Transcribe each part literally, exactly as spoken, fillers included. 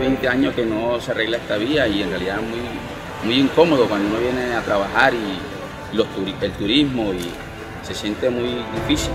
veinte años que no se arregla esta vía y en realidad es muy, muy incómodo cuando uno viene a trabajar y los turi el turismo y se siente muy difícil.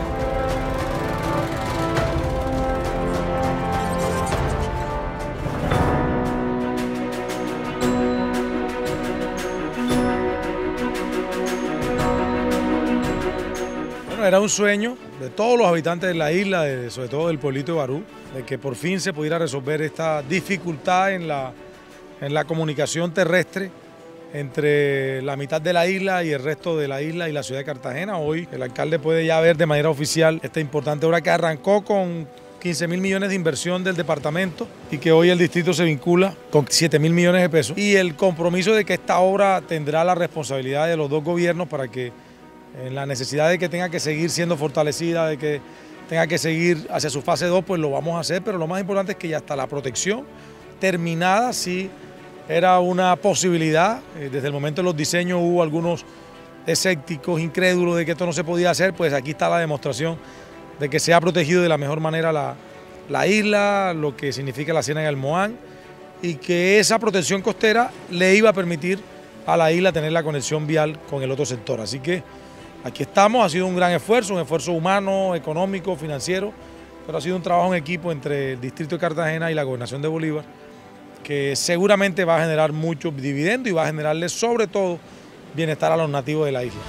Bueno, era un sueño de todos los habitantes de la isla, de, sobre todo del pueblito de Barú, de que por fin se pudiera resolver esta dificultad en la, en la comunicación terrestre entre la mitad de la isla y el resto de la isla y la ciudad de Cartagena. Hoy el alcalde puede ya ver de manera oficial esta importante obra que arrancó con quince mil millones de inversión del departamento y que hoy el distrito se vincula con siete mil millones de pesos, y el compromiso de que esta obra tendrá la responsabilidad de los dos gobiernos para que en la necesidad de que tenga que seguir siendo fortalecida, de que tenga que seguir hacia su fase dos, pues lo vamos a hacer, pero lo más importante es que ya está la protección terminada. Sí era una posibilidad, desde el momento de los diseños hubo algunos escépticos, incrédulos de que esto no se podía hacer, pues aquí está la demostración de que se ha protegido de la mejor manera la, la isla, lo que significa la Ciénaga del Moán, y que esa protección costera le iba a permitir a la isla tener la conexión vial con el otro sector. Así que aquí estamos, ha sido un gran esfuerzo, un esfuerzo humano, económico, financiero, pero ha sido un trabajo en equipo entre el distrito de Cartagena y la gobernación de Bolívar, que seguramente va a generar mucho dividendo y va a generarle sobre todo bienestar a los nativos de la isla.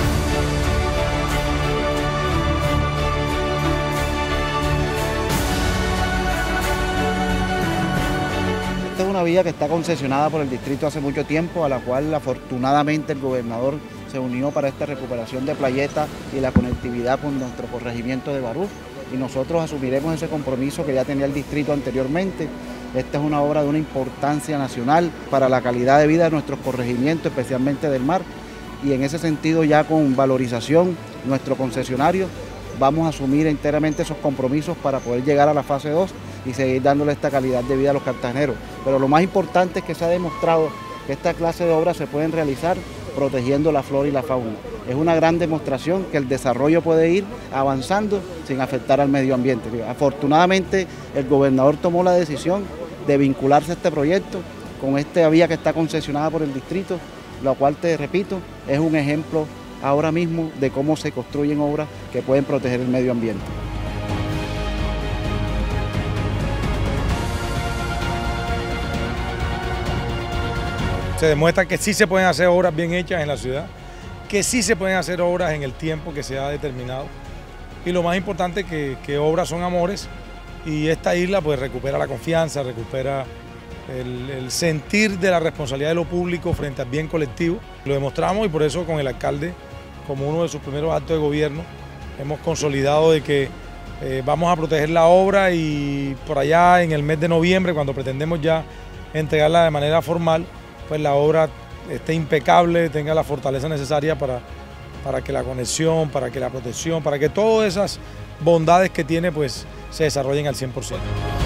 Esta es una vía que está concesionada por el distrito hace mucho tiempo, a la cual afortunadamente el gobernador se unió para esta recuperación de Playeta y la conectividad con nuestro corregimiento de Barú, y nosotros asumiremos ese compromiso que ya tenía el distrito anteriormente. Esta es una obra de una importancia nacional para la calidad de vida de nuestros corregimientos, especialmente del mar, y en ese sentido ya con valorización, nuestro concesionario, vamos a asumir enteramente esos compromisos para poder llegar a la fase dos y seguir dándole esta calidad de vida a los cartageneros. Pero lo más importante es que se ha demostrado que esta clase de obras se pueden realizar protegiendo la flora y la fauna. Es una gran demostración que el desarrollo puede ir avanzando sin afectar al medio ambiente. Afortunadamente el gobernador tomó la decisión de vincularse a este proyecto con esta vía que está concesionada por el distrito, lo cual, te repito, es un ejemplo ahora mismo de cómo se construyen obras que pueden proteger el medio ambiente. Se demuestra que sí se pueden hacer obras bien hechas en la ciudad, que sí se pueden hacer obras en el tiempo que se ha determinado, y lo más importante que, que obras son amores, y esta isla pues recupera la confianza, recupera el, el sentir de la responsabilidad de lo público frente al bien colectivo. Lo demostramos, y por eso con el alcalde, como uno de sus primeros actos de gobierno, hemos consolidado de que eh, vamos a proteger la obra, y por allá en el mes de noviembre, cuando pretendemos ya entregarla de manera formal, pues la obra esté impecable, tenga la fortaleza necesaria para, para que la conexión, para que la protección, para que todas esas bondades que tiene pues se desarrollen al cien por ciento.